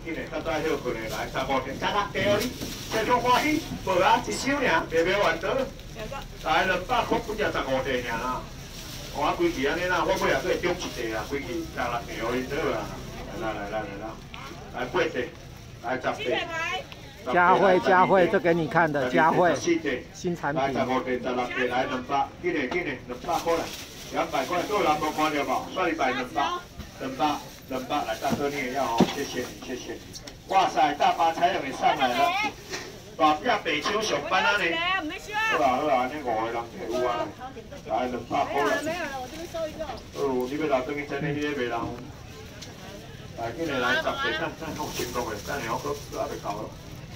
今日较早休困的来15天，才6地哦你，真种欢喜，无啊，一收尔，袂袂完得。来200块不只15地尔啦，我规期安尼啦，我尾也再中一地啊，规期16地哦，你对啦，来8地，来10地。 佳慧，这给你看的，佳慧新产品。 来15地、16地，来200，紧嘞，200块来，200块，多人无看到无？算你摆200，来大哥你也要哦，谢谢你。哇塞，大发财也上来了，大只白手上班啊你。好啦，安尼5个人摕有啊，来200块来。没有了，我这边收一个。哦，你要留等于真的迄个袂人。来，今日来10地，咱好成功的，等下我搁还袂够咯。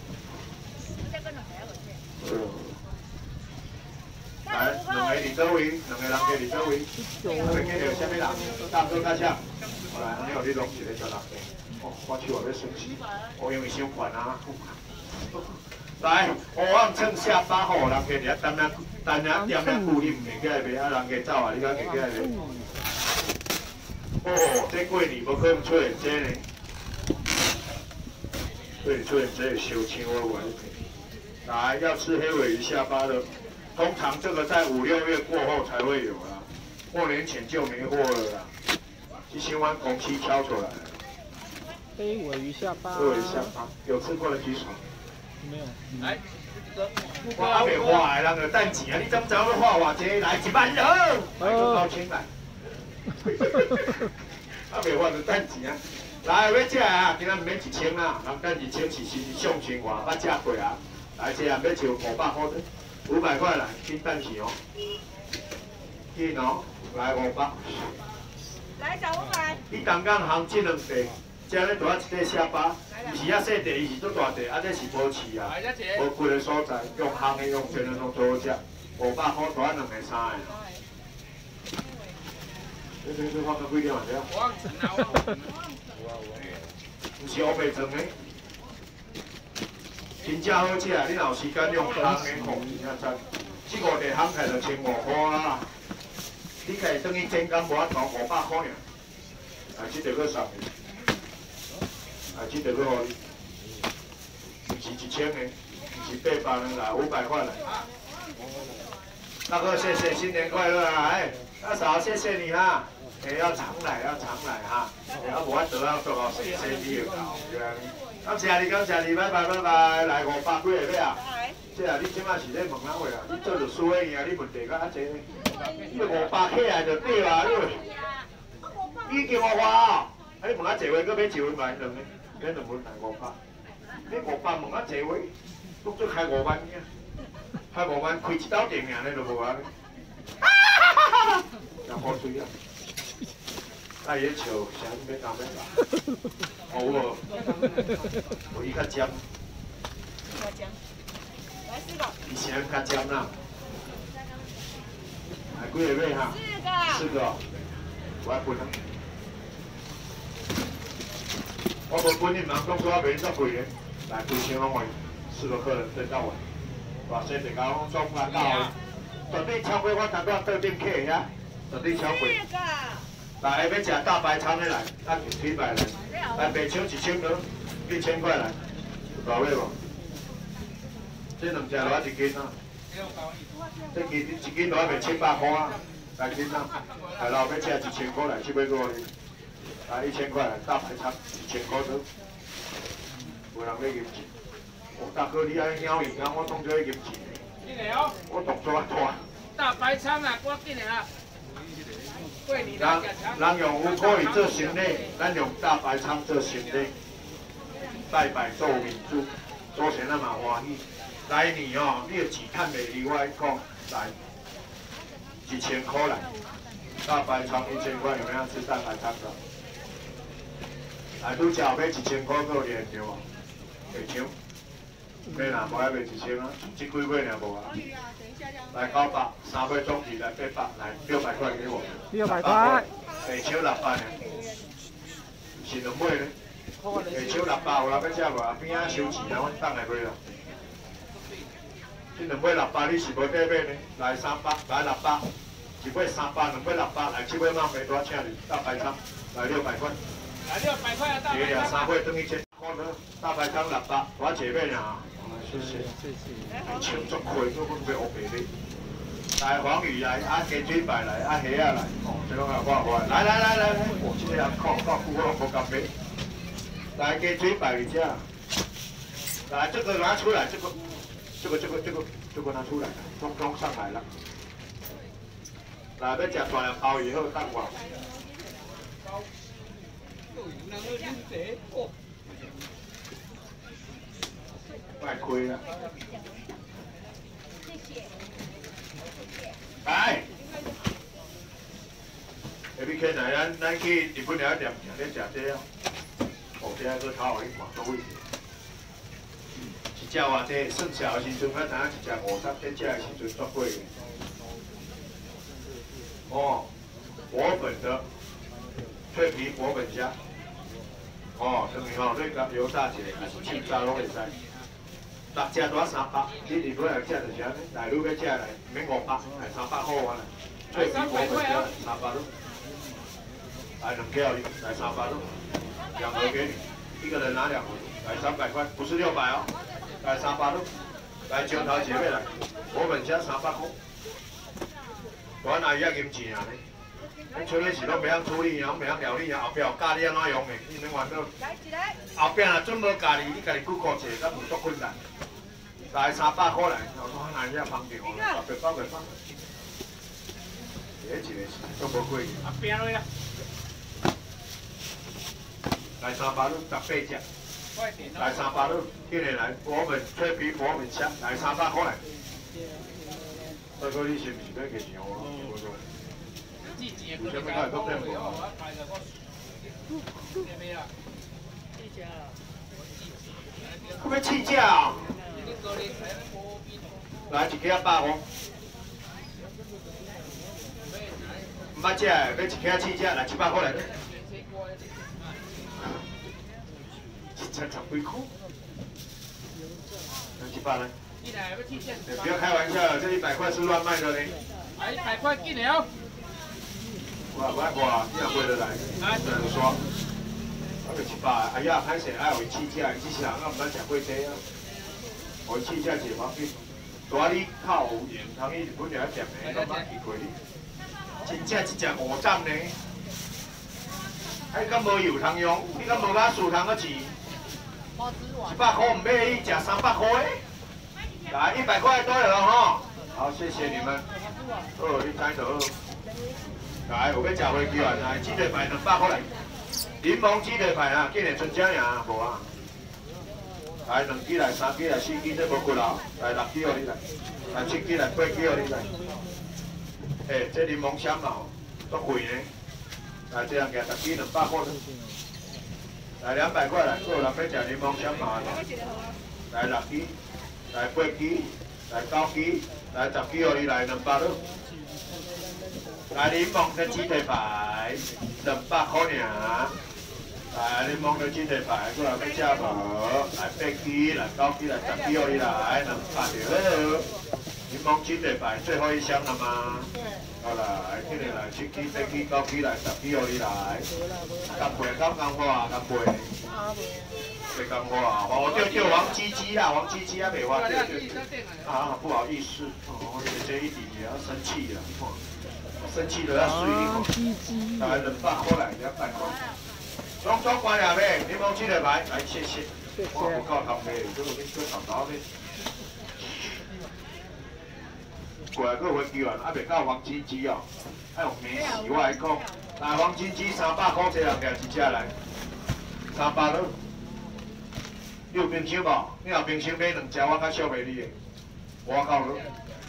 来，2个伫倒位，2个人加伫倒位，我们见到啥物人？大哥较啥？来，安尼互你拢一个16地。哦，我手也要生气，我因为伤烦啊。来，5万称下8号，人家伫等下点咧固你唔摕起来卖，啊人家走啊，你敢摕起来卖？哦，这过年无可能出现这呢，所以出现这烧青我话你听。来，要吃黑尾鱼下巴的，通常这个在5、6月过后才会有啦，过年前就没货了啦。去新湾公司挑出来了。 黑尾鱼下巴。 黑尾鱼下巴，有吃过的举手。 没有。 来，我还没画的，人就等钱啊！你怎知我画偌济？来1万人，来个高清来。还没画就等钱啊！来，要食啊，今仔唔免1000啦，人等2000是上千外，捌食过啊。来，这样要收500块的，500块来，紧等去哦。紧哦，来500。 来找我买。 你刚刚行这2地，这咧大一块下巴，伊是遐细地，伊是足大地，啊这是无市啊，无贵的所在，用行的用全的拢做好食，500块大2个3个。你放到几点啊？不是乌白装的。真正好食，你若有时间用烘的烘真正赞。4、5地烘起来就1500块啦。你家等于整工无法度500块尔。啊，这个去送你。啊，这个去互你。不是1000的，不是800的啦，500块来。大哥，谢谢，新年快乐啊！哎，大嫂，谢谢你哈。哎，要常来哈。要无法度要做到谁你就搞，对啊。感谢你，拜拜，来500几个啊！这啊，你即摆是咧问哪位啊？你做着输的尔，你问题较济，你500起来就对啦，你已经500哦，啊你问较济话，搁买1份买2个，买2份来500，你500问较济话，足足开5万尔，开5万开一斗店尔，你就无啊？有好水啊！爱嘢笑，啥物要讲要讲？好无？有伊较尖。 来4个。 以前较尖啦。来几个买哈？4个。我爱分啊。我无分你人讲说我卖遮贵咧，来规箱拢会4个客人等到我。大细地甲拢总来到的，绝对超过我头拄桌顶客遐，绝对超过。来，要食大白肠的来，咱200来，来白肠1000多，1000块来，有到位无？这2只落1斤啊，这一斤落卖700块啊，来斤啊，来老要吃1000块来，去买多哩，来1000块来，大白肠1000块多，无人要银钱。哦，大哥你安尼鸟赢啊，我当作银钱。我动作大。 大白肠啊，我紧啊！ 人用乌龟做生礼，咱用大白肠做生礼，拜拜做民主，祖先咱嘛欢喜。来年哦，你的钱趁袂离我讲，来1000块来，大白肠1000块，有没有吃大白肠的？来，拄只后尾1000块够连对无？袂抢，买啦，无爱卖1000啊，这几尾尔无啊。来900，3尾总计来800，来600块给我。 600块。 白手600呢，是2尾呢。白手600有人要食无啊？边仔收钱啊？阮等下买啦。这2尾600你是无得买呢？来300，来600，一尾300，2尾600，来7尾慢卖多请你大白肠，来600块。 600块啊，大这两白三块等于100块了，大排档600，我姐妹俩。谢谢。千足亏，都分别我赔你。来黄鱼来，啊鸡嘴排来，啊虾啊来，哦，这种啊我来，我今天靠顾我不干杯。来鸡嘴排一下，来这个拿出来，这个拿出来，通上来了。来，要吃大量鲍鱼后等我。卖亏了。来，下边起来，咱去日本了店咧食这啊，哦，这个头互你看多位。一只偌济，算小的时阵，我知影一只50，这只的时阵足贵的。哦，活本的脆皮活本虾。哦，等于吼，你甲油炸一个，还是清炸拢会使。6只多300，你日本来食就是安尼，大陆要食来免500，来300块完啦。脆皮活本虾300咯，来2条你，来300咯，2盒给你，一个人拿2盒，来300块，不是600哦，来300咯，来石头姐妹来，活本虾300块，我哪伊遐银钱啊呢？咱厝里是拢袂晓处理，拢袂晓料理啊，后壁有教你安怎用的，你免烦恼。后壁若准无教你，你家己顾顾者，咱有足困难。来300块来，我哪遐方便哦，别包。这一个都无贵。 啊，变落呀。 来300咯，18只。来300咯，今日来我们脆皮我们虾，来300块来。大哥，你是毋是要给钱哦？有啥物解都变无？要气价啊！来一支150。唔捌食的，要一支气价，来700块来。1只10几块。来100来。不要开玩笑，这100块是乱卖的嘞。 来100块进了。 我你若买落来，两刷，我就100。哎呀，歹势，爱有气价，这些人我唔捌食过这啊。有气价是方便，大你靠有盐，通去日本了店的，我捌去过哩。真正一只5斩呢，哎，敢无油通用？你敢无甲树通个钱？100块唔买，伊食300块的。来100块多了哈，好，谢谢你们。你猜到。来，有要食花椒啊！来，鸡腿排200块来，柠檬鸡腿排啊，今日春节尔无啊。来2支来，3支来，4支这无骨啦，来6支哦你来，来7支来，8支哦你来。这柠檬香嘛，足贵呢。来这样给10支200块了，来200块来，有人要食柠檬香嘛？来6支，来8支，来9支，来10支哦你来200咯。来柠檬的鸡腿排200块尔，来柠檬的鸡腿排，过来要吃无？来8支，来9支，来10支哦你来200就好。柠檬鸡腿排最后一箱了吗？好啦，来，今日来7支、8支、9支来10支哦你来。干杯，干花，干杯。袂干花，我叫王鸡鸡啦，王鸡鸡还袂花对。啊，不好意思，我这一点也要生气了，生气都要水一口。来200块来，200块。总关了未？柠檬鸡腿排，来谢谢。我不够汤的，这个你做炒刀的。过来个花椒啊，还袂到黄金鸡哦，还有梅洗我来讲。来黄金鸡300块，这人夹一只来，300咯。你有冰箱无？你若冰箱买2只，我较惜袂你的。我靠咯。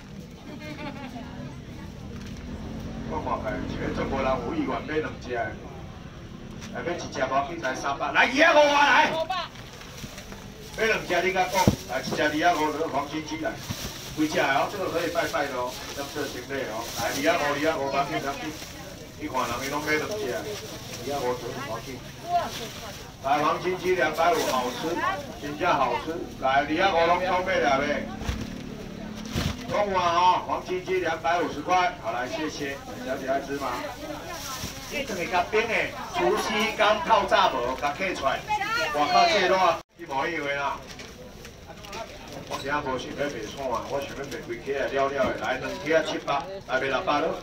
我看看，一个中国人有意愿买2只的，来买1只无紧，才300，来250来。买2只你甲讲，来1只250黄金鸡来。几只哦，这个可以拜拜的哦，要做行李哦。来250把紧，你看人伊拢买2只，250黄金。来黄金鸡250，好吃，真正好吃。来250拢都买了呗。中华哦，黄金鸡250块，好来谢谢，小姐爱吃吗？ 你等下甲冰的厨师工透早无，甲揢出来，外口这烂一模一样的啦。我今仔无想要卖厂啊，我想要卖规起来了了的，来2起700，来卖600咯。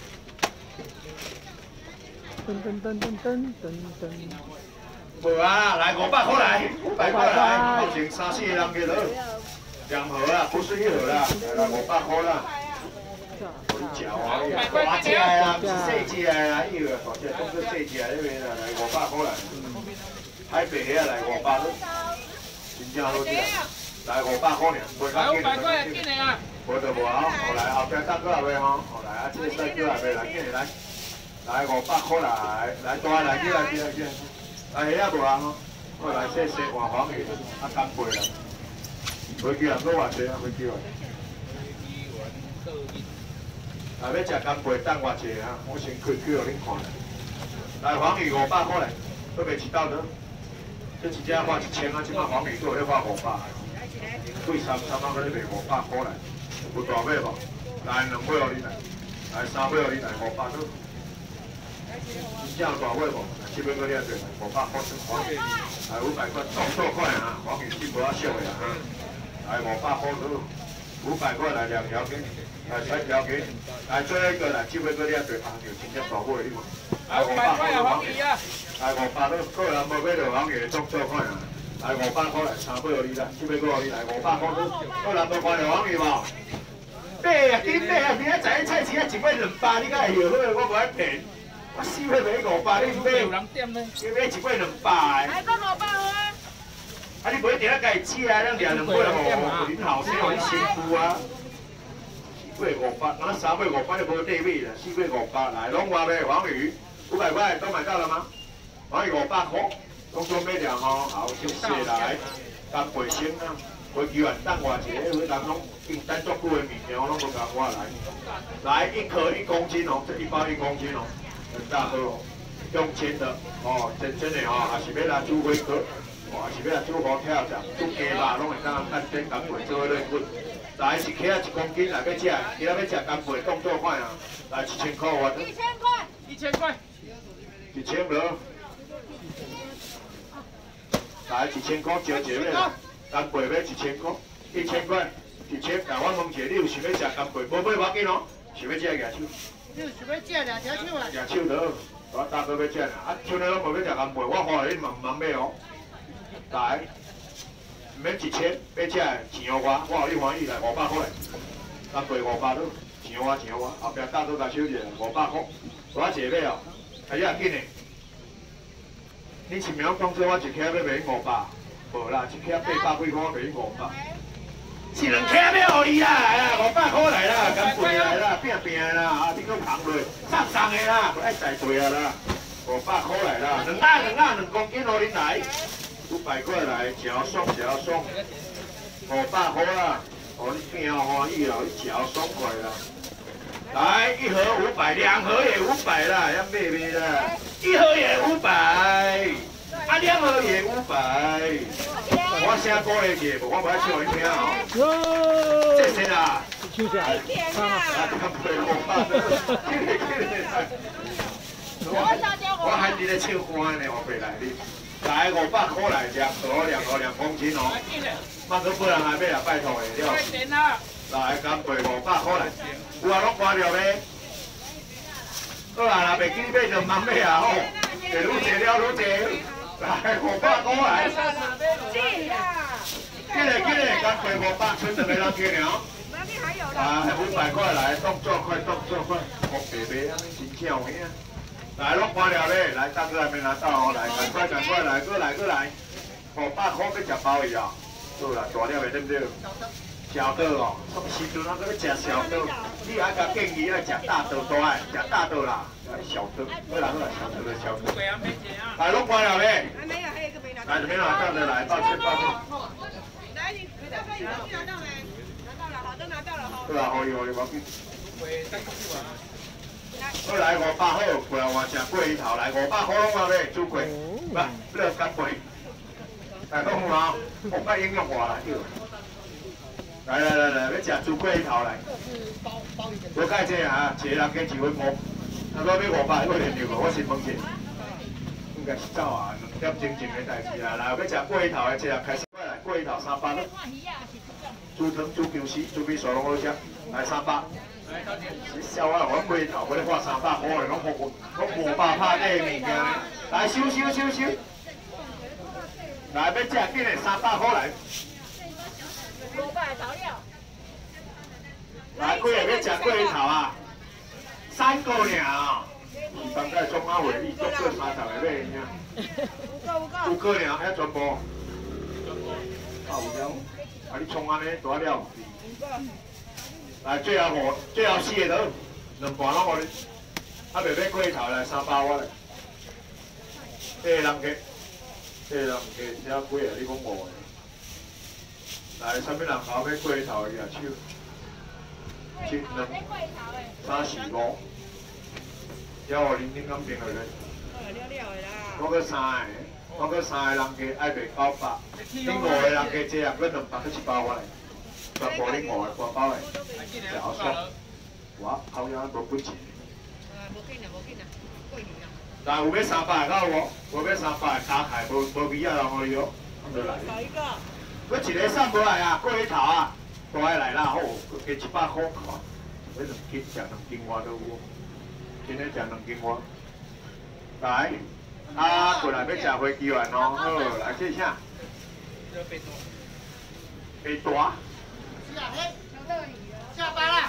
无啊，来500块来，500块来，目前3、4个人去了，2盒啦，不是1盒啦，来500块啦。我食啊，大只的啦，不是细只的啦，伊个大只，当做细只的卖啦，来500块来。海白虾来500咯，真正好食。来500块尔，袂讲紧。来500块紧的啊。无就无啊，后来后壁等过来卖吼，后来啊，这个再过来卖来紧的来。来500块来，来大来起来起来起来。来虾无啊吼，我来说换黄鱼，啊干贝啦。回去人搁偌济啊，回去啊。来要食干贝，等偌济啊，我先开给恁看。来黄鱼500块来，要卖1道的。这一只花1000啊，即摆黄鱼做咧花500，贵3万块咧卖500块来，有大尾无？来2尾互你来，来3尾互你来500多。真正大尾无？这尾搁你对来500块算黄鱼，来500块做块啊，黄鱼是无啊俗的啊，来500块多，500块来2条鸡，来3条鸡，来最后一个来，这尾搁你对红牛真正大尾你无？来500块黄鱼啊！来500多，个人无买到黄鱼做款啊！来500块来3尾互你啦，这尾搁互你来500块多，个人无看到黄鱼无？买啊，紧买啊！明仔载菜市啊1尾200，你敢会后悔？我无爱骗，我4尾买500，你买？有人点呢？你买1尾200。来讲500块。啊，你买定啊，家己煮啊，咱掠2尾吼，恁后生互你辛苦啊。4尾500，那3尾500就无地位了，4尾500来，拢话卖黄鱼500块，都买到了吗？黄鱼500块，拢准备了吼，好，谢谢来，干贝先啊，回去完等偌济，迄人拢订单足久的物件，我拢无共我来。来1颗1公斤哦，这1包1公斤哦，很大颗哦，用煎的哦，真的哦，还是要来煮火锅，哦，还是要来煮好跳酱、煮鸡肉，拢会当干煎干贝做咧滚。来1克1公斤来要食，今仔要食干贝动作快啊！来1000块我。1000块。1000块。1000了。来1000块招一个啦，干贝要1000块，1000块，1000。但我问一下，你有想要食干贝？无买无紧哦，想要食举手。 你有想要食2条手啊？ 举手得，我大哥要食啦。啊，像你拢无要食干贝，我看你茫茫买哦。来。唔免1000，要食钱互我，我互你欢喜来500块来，干贝500多，钱互我，后壁大哥甲收一下500块，我一个买哦，啊，你也紧的。你前面讲说我1克要卖500，无啦，1克800几块卖500，是2克要互你啦，来啦，500块来啦，干贝来啦，拼的啦，啊，你搁扛落，送的啦，不爱再贵啊啦，500块来啦，2仔2公斤互恁来。500块来，嚼爽，500块啦，哦，你拼欢喜啦，你嚼爽快啦。来1盒500，2盒也500啦，要买啦，1盒也500，啊2盒也500。我声歌会记，我不爱唱你听哦。这谁啦？ 休息啊！ 我喊你咧唱歌呢，我袂来你。来500块来2盒2公斤哦，慢个不然还买啦，拜托的了。来干贝500块来，有啊拢关掉呗。好啦，若袂记买就慢买啊吼，会愈济了愈济。来500块来。记咧，干贝500，剩2个人记了。啊，500块来，动作快，好白白啊，真巧的啊。来，拢关了咧，来大哥还没拿到哦，来，赶快来，过来，500块要食鲍鱼啊，好啦，大了的对不对？小刀哦，时阵啊，搁要食小刀，你还甲建议要食大刀多爱，食大刀啦，小刀，好啦，小刀。来，拢关了咧。还没有，还有一个没拿到。来，没拿到的来，抱歉。来，你大哥有东西拿到没？拿到了，好，都拿到了哈。好啦，可以，无紧。好来500好，过来换只桂鱼头来500块拢话买，煮贵，来，这干贝，来讲嘛，我快应用话来，来，要食煮桂鱼头来，无介济啊，一个人加1份啊，我要500，我连着无，我先问者，应该是走啊，2点钟前的代志啊。来，要食过头的，这样开始过来，过头300了。猪汤、猪姜丝、猪皮酥拢好食，来300。笑啊！我过头，我咧花300块的，拢500拍底物件。来收。来要食紧的300块来。 500找料。 来，几个要食过头啊？3个尔啊！当个中阿伟，伊足过30个买尔。5个尔，遐全部。好了，啊你创安尼大了。来，最后4个倒，2盘拢互你。啊，袂要过头来300我来。这个人客，写几个？你讲5个。来，啥物人后要过头的举手？7、2、3、4、5，要互恁敢评落来。我搁3个人客爱卖900，恁5个人客这样，搁200搁100我来。全部恁5个关包来，好爽！我后腰无本钱。但有要300个有无？无要300个加开，无米啊，人互你哦，咁就来。搁一个送无来啊，过去头啊，大个来啦，好，加100块看，要2斤食2斤外都有，今日食2斤外。来，啊，过来要食花枝丸哦，好，来这啥？白大。 下班了。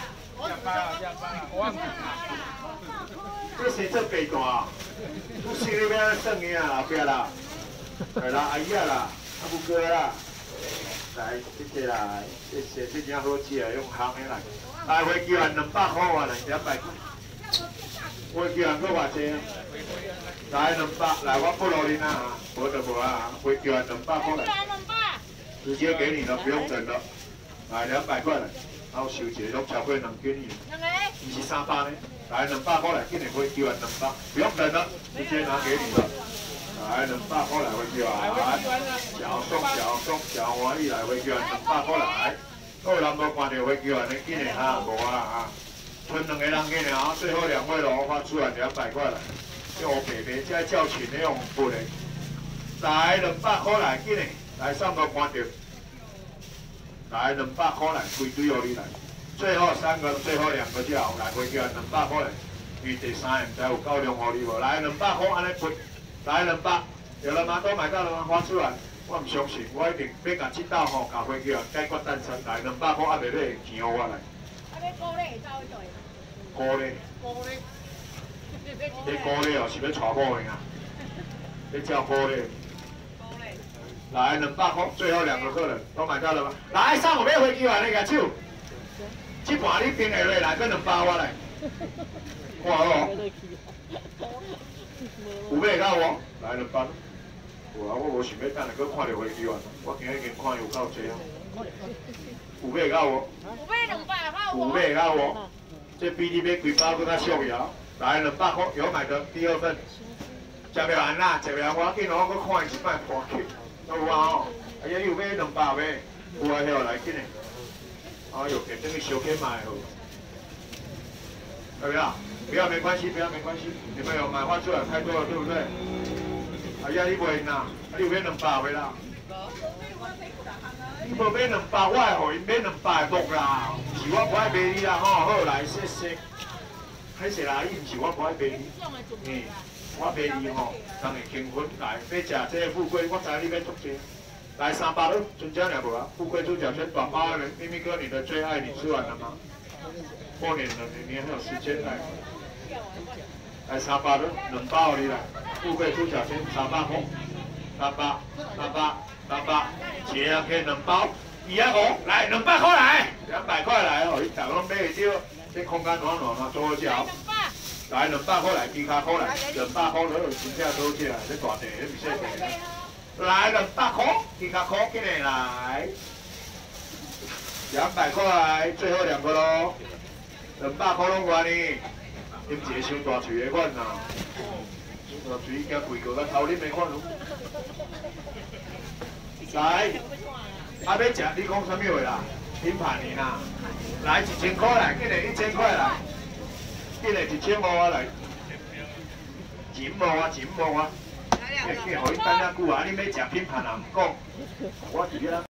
这谁做白大啊？不是你要算伊啊，老爸啦，来啦，阿姨啊啦，阿母哥啦，来，谢谢啦，谢谢，这件好吃啊，用烘的来。来，花枝丸200块啊，来200块。花枝丸搁偌济啊？来200，来我不留你啊，无就无啊，花枝丸200块来。直接给你了，不用等了。来200块来，然后收一个拢超过2斤以，不是300呢。来200块来，今年花枝丸200，不用等了，直接拿给你了。来200块来花枝丸，小送欢喜来花枝丸200块来。有人无看到花枝丸的，今年无啊，剩2个人给了，最后2位咯，发出来200块来，用白白再叫群的用付的。来200块来，今年来上无看到。来200块来，规堆互你来。最后3个，最后2个之后来回叫200块来。伊第3个唔知有够量互你无？来200块安尼赔，来200，有了吗？都买到了吗？发出来，我唔相信，我一定要甲这道吼，甲回叫解决单身。来200块，还袂买钱互我来。 啊，要高咧，走去做。 高咧？你高咧哦，是要娶某的啊？你叫高咧？来200块，最后2个客人都买到了吗？来，3个要回去啊，你举手。这盘你冰下来，来，跟200我来。看好哦。有买到无？来200。有啊，我无想要等下搁看到回去啊，我今日已经看有够济啊。有买到无？ 有买200块有买到无？这比你买几包搁较俗呀。来200块，有买的第2份。食袂完啦，食袂完我紧哦，搁看一摆破去。有啊哦，哎呀，有买200买，有啊，遐来紧的。哎呦，给等于小可买哦。要不要？不要没关系，不要没关系。你们有买花出来太多了，对不对？哎呀，你袂拿，你有买200买啦？你无买200，我会互伊买200个木啦。是我不爱卖你啦，吼，好来，谢谢。歹势啦，伊毋是我不爱卖你，我卖你吼，当然轻分来，要食这个富贵，我知你要做这。来300了，真正了无啊？富贵猪脚圈短包的咪咪哥，你的最爱你吃完了吗？过年了，你还有时间来。来300了，2包你来。富贵猪脚圈300块，300，一个人给2包，250，来200块来，200块来哦，你大家拢买会到，这空间暖暖嘛，做好食哦。来200块来，猪脚块来，200块了，真正好食啊，这大地，这唔小地。来200块，猪脚块进来，200块，最后2个咯，200块拢偌呢？啉一个伤大嘴的款呐，大嘴惊贵过甲头啉的款咯。来，啊要食你讲啥物话啦？品盘呢啦，来1000块来，进来1000块来，进来1500来钱无啊，钱无啊，互伊等遐久啊，你要食品盘也毋讲，我伫遐。